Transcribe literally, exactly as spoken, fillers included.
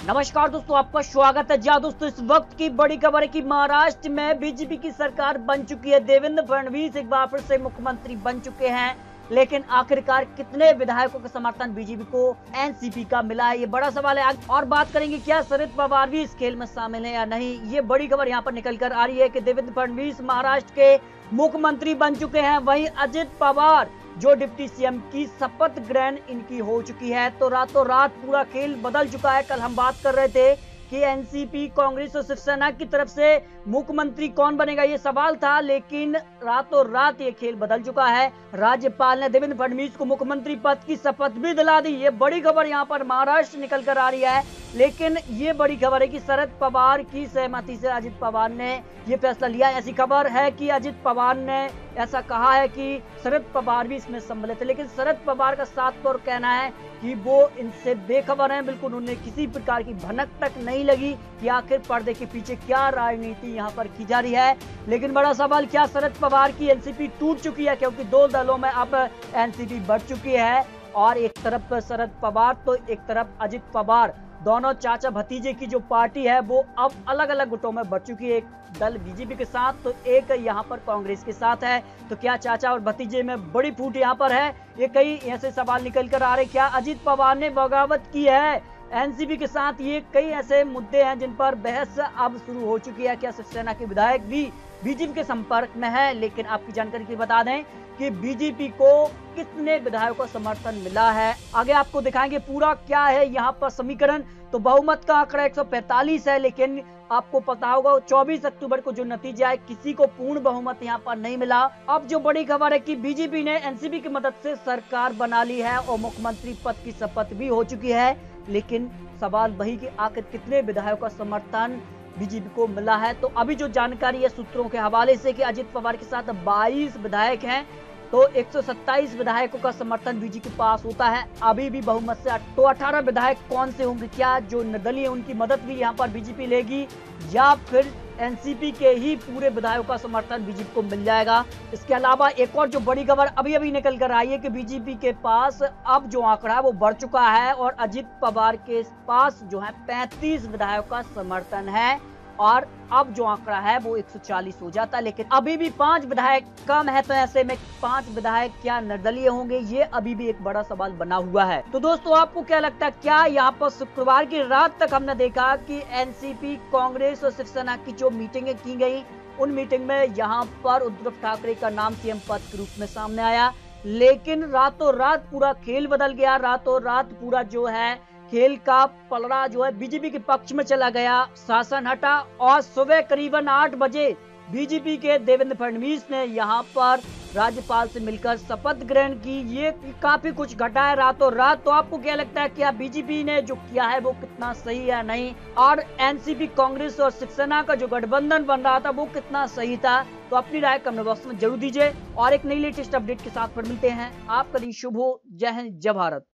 नमस्कार दोस्तों, आपका स्वागत है। जी हाँ दोस्तों, इस वक्त की बड़ी खबर है कि महाराष्ट्र में बीजेपी की सरकार बन चुकी है। देवेंद्र फडणवीस एक बार फिर से मुख्यमंत्री बन चुके हैं, लेकिन आखिरकार कितने विधायकों का समर्थन बीजेपी को एनसीपी का मिला है, ये बड़ा सवाल है। और बात करेंगे क्या शरद पवार भी इस खेल में शामिल है या नहीं, ये बड़ी खबर यहाँ पर निकल कर आ रही है कि देवेंद्र फडणवीस महाराष्ट्र के मुख्यमंत्री बन चुके हैं। वहीं अजित पवार जो डिप्टी सीएम की शपथ ग्रहण इनकी हो चुकी है, तो रातों रात पूरा खेल बदल चुका है। कल हम बात कर रहे थे कि एनसीपी, कांग्रेस और शिवसेना की तरफ से मुख्यमंत्री कौन बनेगा ये सवाल था, लेकिन रातों रात ये खेल बदल चुका है। राज्यपाल ने देवेंद्र फडणवीस को मुख्यमंत्री पद की शपथ भी दिला दी। ये बड़ी खबर यहाँ पर महाराष्ट्र निकल कर आ रही है, लेकिन ये बड़ी खबर है कि शरद पवार की सहमति से अजित पवार ने ये फैसला लिया। ऐसी खबर है कि अजित पवार ने ऐसा कहा है कि शरद पवार भी इसमें सम्मिलित है, लेकिन शरद पवार का साफ तौर कहना है कि वो इनसे बेखबर हैं। बिल्कुल उन्हें किसी प्रकार की भनक तक नहीं लगी कि आखिर पर्दे के पीछे क्या राजनीति यहाँ पर की जा रही है। लेकिन बड़ा सवाल, क्या शरद पवार की एनसीपी टूट चुकी है? क्योंकि दो दलों में अब एनसीपी बढ़ चुकी है, और एक तरफ शरद पवार तो एक तरफ अजित पवार, दोनों चाचा भतीजे की जो पार्टी है वो अब अलग अलग गुटों में बढ़ चुकी है। एक दल बीजेपी के साथ तो एक यहाँ पर कांग्रेस के साथ है। तो क्या चाचा और भतीजे में बड़ी फूट यहाँ पर है? ये कई ऐसे सवाल निकल कर आ रहे। क्या अजित पवार ने बगावत की है एनसीपी के साथ? ये कई ऐसे मुद्दे हैं जिन पर बहस अब शुरू हो चुकी है। क्या शिवसेना के विधायक भी बीजेपी के संपर्क में है? लेकिन आपकी जानकारी के लिए बता दें कि बीजेपी को कितने विधायकों का समर्थन मिला है, आगे आपको दिखाएंगे पूरा क्या है यहाँ पर समीकरण। तो बहुमत का आंकड़ा एक सौ पैंतालीस है, लेकिन आपको पता होगा चौबीस अक्टूबर को जो नतीजा है, किसी को पूर्ण बहुमत यहाँ पर नहीं मिला। अब जो बड़ी खबर है कि बीजेपी ने एनसीपी की मदद से सरकार बना ली है और मुख्यमंत्री पद की शपथ भी हो चुकी है। लेकिन सवाल वही कि आखिर कितने विधायकों का समर्थन बीजेपी को मिला है। तो अभी जो जानकारी है सूत्रों के हवाले से कि अजित पवार के साथ बाईस विधायक हैं, तो एक सौ सत्ताईस विधायकों का समर्थन बीजेपी के पास होता है अभी भी बहुमत से। तो अठारह विधायक कौन से होंगे? क्या जो निर्दलीय उनकी मदद भी यहाँ पर बीजेपी लेगी, या फिर एनसीपी के ही पूरे विधायकों का समर्थन बीजेपी को मिल जाएगा? इसके अलावा एक और जो बड़ी खबर अभी अभी निकल कर आई है कि बीजेपी के पास अब जो आंकड़ा है वो बढ़ चुका है, और अजित पवार के पास जो है पैंतीस विधायकों का समर्थन है, और अब जो आंकड़ा है वो एक सौ चालीस हो जाता है। लेकिन अभी भी पांच विधायक कम है, तो ऐसे में पांच विधायक क्या निर्दलीय होंगे, ये अभी भी एक बड़ा सवाल बना हुआ है। तो दोस्तों, आपको क्या लगता है? क्या यहाँ पर शुक्रवार की रात तक हमने देखा कि एनसीपी, कांग्रेस और शिवसेना की जो मीटिंगें की गई, उन मीटिंग में यहाँ पर उद्धव ठाकरे का नाम सीएम पद के रूप में सामने आया, लेकिन रातों रात पूरा खेल बदल गया। रातों रात पूरा जो है खेल का पलड़ा जो है बीजेपी के पक्ष में चला गया, शासन हटा, और सुबह करीबन आठ बजे बीजेपी के देवेंद्र फडणवीस ने यहाँ पर राज्यपाल से मिलकर शपथ ग्रहण की। ये काफी कुछ घटा है रातों रात। तो आपको क्या लगता है, क्या बीजेपी ने जो किया है वो कितना सही है नहीं, और एनसीपी, कांग्रेस और शिवसेना का जो गठबंधन बन रहा था वो कितना सही था? तो अपनी राय कमेंट बॉक्स में जरूर दीजिए, और एक नई लेटेस्ट अपडेट के साथ फिर मिलते हैं। आपका दिन शुभ हो। जय हिंद, जय भारत।